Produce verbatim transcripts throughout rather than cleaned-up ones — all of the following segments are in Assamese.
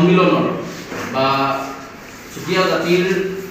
সন্মিলনৰ বা চুতীয়া জাতিৰ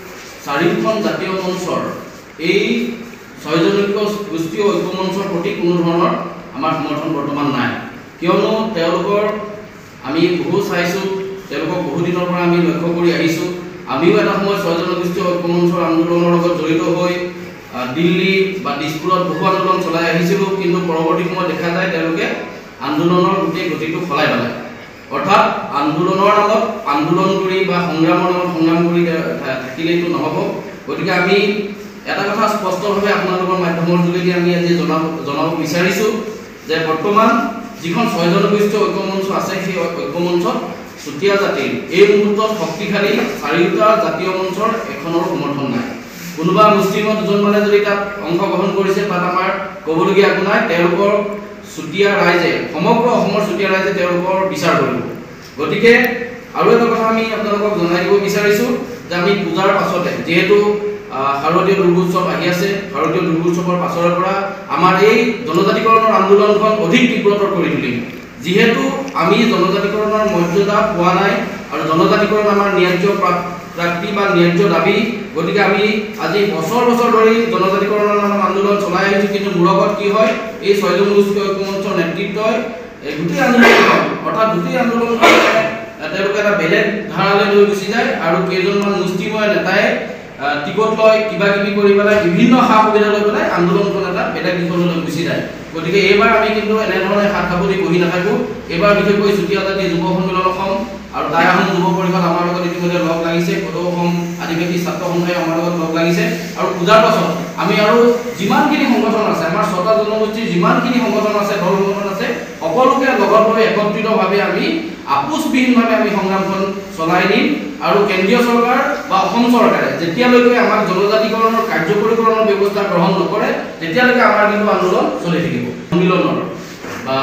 চাৰিখন জাতীয় মঞ্চৰ এই ছয়জনৈক্য গোষ্ঠীয় ঐক্য মঞ্চৰ প্ৰতি কোনো ধৰণৰ আমাৰ সমৰ্থন বৰ্তমান নাই, কিয়নো তেওঁলোকৰ আমি বহু চাইছোঁ, তেওঁলোকক বহু দিনৰ পৰা আমি লক্ষ্য কৰি আহিছোঁ। আমিও এটা সময়ত ছয়জন গোষ্ঠীয় ঐক্য মঞ্চৰ আন্দোলনৰ লগত জড়িত হৈ দিল্লী বা দিছপুৰত বহু আন্দোলন চলাই আহিছিলোঁ, কিন্তু পৰৱৰ্তী সময়ত দেখা যায় তেওঁলোকে আন্দোলনৰ গোটেই গতিটো সলাই পেলায়। অৰ্থাৎ আন্দোলনৰ নামত আন্দোলন কৰি বা সংগ্ৰামৰ নামত সংগ্ৰাম কৰি থাকিলেইতো নহ'ব। গতিকে আমি এটা কথা স্পষ্টভাৱে আপোনালোকৰ মাধ্যমৰ যোগেদি আমি আজি জনাব জনাব বিচাৰিছোঁ যে বৰ্তমান যিখন ছয়জন গোষ্ঠীয় ঐক্য মঞ্চ আছে, সেই ঐক্য মঞ্চত চুতীয়া জাতিৰ এই মুহূৰ্তত শক্তিশালী চাৰিটা জাতীয় মঞ্চৰ এখনৰ সমৰ্থন নাই। কোনোবা মুছলিমৰ দুজনমানে যদি তাত অংশগ্ৰহণ কৰিছে, তাত আমাৰ ক'বলগীয়া একো নাই। তেওঁলোকৰ চুতীয়া ৰাইজে, সমগ্ৰ অসমৰ চুতীয়া ৰাইজে তেওঁলোকৰ বিচাৰ কৰিব। গতিকে আৰু এটা কথা আমি আপোনালোকক জনাই দিব বিচাৰিছোঁ যে আমি পূজাৰ পাছতে, যিহেতু শাৰদীয় দুৰ্গোৎসৱ আহি আছে, শাৰদীয় দুৰ্গোৎসৱৰ পাছৰে পৰা আমাৰ এই জনজাতিকৰণৰ আন্দোলনখন অধিক তীব্ৰতৰ কৰি তুলিম। যিহেতু আমি জনজাতিকৰণৰ মৰ্যাদা পোৱা নাই আৰু জনজাতিকৰণ আমাৰ ন্যায্য প্ৰাপ্তি বা ন্যায্য দাবী, গতিকে আমি আজি বছৰ বছৰ ধৰি জনজাতিকৰণৰ নামত আন্দোলন চলাই আহিছোঁ, কিন্তু মূৰত কি হয়, এই ছয়জন গোষ্ঠীয় ঐক্য মঞ্চৰ নেতৃত্বই গোটেই আন্দোলনখন, অৰ্থাৎ গোটেই আন্দোলনখন তেওঁলোকে এটা বেলেগ ধাৰালৈ লৈ গুচি যায় আৰু কেইজনমান মুষ্টিময় নেতাই টিকট লয়, কিবা কিবি কৰি পেলাই বিভিন্ন সা সুবিধা লৈ পেলাই আন্দোলনখন এটা বেলেগ দিশলৈ গুচি যায়। গতিকে এইবাৰ আমি কিন্তু এনেধৰণে হাত সাবটি বহি নাথাকোঁ। এইবাৰ বিশেষকৈ চুতীয়া জাতি যুৱ সন্মিলন অসম আৰু টাই আহোম যুৱ পৰিষদ আমাৰ লগত ইতিমধ্যে লগ লাগিছে, বড়ো অসম আদিবাসী ছাত্ৰ সন্থাই আমাৰ লগত লগ লাগিছে। আৰু পূজাৰ পাছত আমি আৰু যিমানখিনি সংগঠন আছে, আমাৰ ছটা জনগোষ্ঠীৰ যিমানখিনি সংগঠন আছে, দল সংগঠন আছে, সকলোকে লগত লৈ একত্ৰিতভাৱে আমি আপোচবিহীনভাৱে আমি সংগ্ৰামখন চলাই নিম। আৰু কেন্দ্ৰীয় চৰকাৰ বা অসম চৰকাৰে যেতিয়ালৈকে আমাক জনজাতিকৰণৰ কাৰ্যকৰীকৰণৰ ব্যৱস্থা গ্ৰহণ নকৰে, তেতিয়ালৈকে আমাৰ কিন্তু আন্দোলন চলি থাকিব। সন্মিলনৰ বা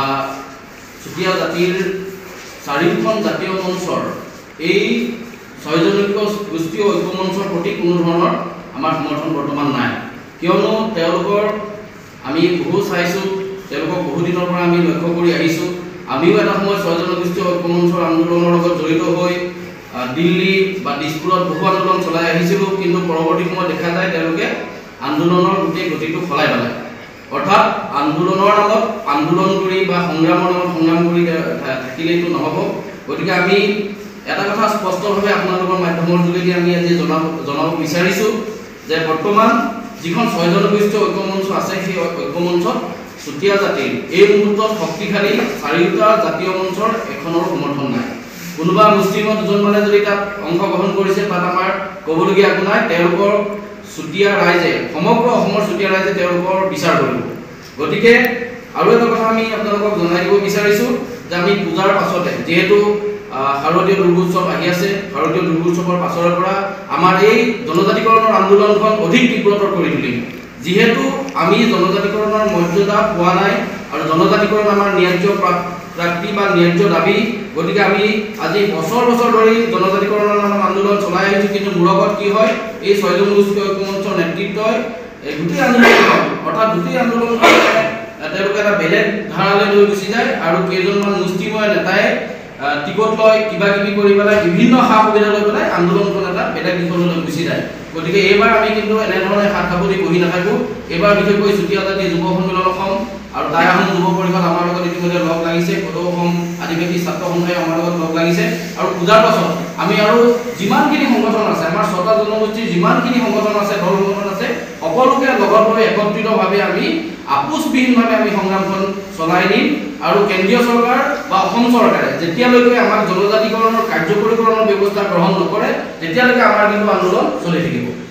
চুতীয়া জাতিৰ চাৰিখন জাতীয় মঞ্চৰ এই ছয়জনৈক্য গোষ্ঠীয় ঐক্য মঞ্চৰ প্ৰতি কোনো ধৰণৰ আমাৰ সমৰ্থন বৰ্তমান নাই, কিয়নো তেওঁলোকৰ আমি বহু চাইছোঁ, তেওঁলোকক বহু দিনৰ পৰা আমি লক্ষ্য কৰি আহিছোঁ। আমিও এটা সময়ত ছয়জন গোষ্ঠীয় ঐক্য মঞ্চৰ আন্দোলনৰ লগত জড়িত হৈ দিল্লী বা দিছপুৰত বহু আন্দোলন চলাই আহিছিলোঁ, কিন্তু পৰৱৰ্তী সময়ত দেখা যায় তেওঁলোকে আন্দোলনৰ গোটেই গতিটো সলাই পেলায়। অৰ্থাৎ আন্দোলনৰ নামত আন্দোলন কৰি বা সংগ্ৰামৰ নামত সংগ্ৰাম কৰি থাকিলেইতো নহ'ব। গতিকে আমি এটা কথা স্পষ্টভাৱে আপোনালোকৰ মাধ্যমৰ যোগেদি আমি আজি জনাব জনাব বিচাৰিছোঁ যে বৰ্তমান যিখন ছয়জন গোষ্ঠীয় ঐক্য মঞ্চ আছে, সেই ঐক্য মঞ্চত চুতীয়া জাতিৰ এই মুহূৰ্তত শক্তিশালী চাৰিটা জাতীয় মঞ্চৰ এখনৰ সমৰ্থন নাই। কোনোবা মুছলিমৰ দুজনমানে যদি তাত অংশগ্ৰহণ কৰিছে, তাত আমাৰ ক'বলগীয়া একো নাই। তেওঁলোকৰ চুতীয়া ৰাইজে, সমগ্ৰ অসমৰ চুতীয়া ৰাইজে তেওঁলোকৰ বিচাৰ কৰিব। গতিকে আৰু এটা কথা আমি আপোনালোকক জনাই দিব বিচাৰিছোঁ যে আমি পূজাৰ পাছতে, যিহেতু শাৰদীয় দুৰ্গোৎসৱ আহি আছে, শাৰদীয় দুৰ্গোৎসৱৰ পাছৰে পৰা আমাৰ এই জনজাতিকৰণৰ আন্দোলনখন অধিক তীব্ৰতৰ কৰি তুলিম। যিহেতু আমি জনজাতিকৰণৰ মৰ্যাদা পোৱা নাই আৰু জনজাতিকৰণ আমাৰ ন্যায্য প্ৰাপ্তি বা ন্যায্য দাবী, গতিকে আমি আজি বছৰ বছৰ ধৰি জনজাতিকৰণৰ নামত আন্দোলন চলাই আহিছোঁ, কিন্তু মূৰত কি হয়, এই ছয়জন গোষ্ঠীয় ঐক্য মঞ্চৰ নেতৃত্বই গোটেই আন্দোলনখন, অৰ্থাৎ গোটেই আন্দোলনখন তেওঁলোকে এটা বেলেগ ধাৰালৈ লৈ গুচি যায় আৰু কেইজনমান মুষ্টিময় নেতাই টিকট লয়, কিবা কিবি কৰি পেলাই বিভিন্ন সা সুবিধা লৈ পেলাই আন্দোলনখন এটা বেলেগ দিশলৈ গুচি যায়। গতিকে এইবাৰ আমি কিন্তু এনেধৰণে হাত সাবটি বহি নাথাকোঁ। এইবাৰ বিশেষকৈ চুতীয়া জাতি যুৱ সন্মিলন অসম আৰু টাই আহোম যুৱ পৰিষদ আমাৰ লগত ইতিমধ্যে লগ লাগিছে, বড়ো অসম আদিবাসী ছাত্ৰ সন্থাই আমাৰ লগত লগ লাগিছে। আৰু পূজাৰ পাছত আমি আৰু যিমানখিনি সংগঠন আছে, আমাৰ ছটা জনগোষ্ঠীৰ যিমানখিনি সংগঠন আছে, দল সংগঠন আছে, সকলোকে লগত লৈ একত্ৰিতভাৱে আমি আপোচবিহীনভাৱে আমি সংগ্ৰামখন চলাই নিম। আৰু কেন্দ্ৰীয় চৰকাৰ বা অসম চৰকাৰে যেতিয়ালৈকে আমাক জনজাতিকৰণৰ কাৰ্যকৰীকৰণৰ ব্যৱস্থা গ্ৰহণ নকৰে, তেতিয়ালৈকে আমাৰ কিন্তু আন্দোলন চলি থাকিব।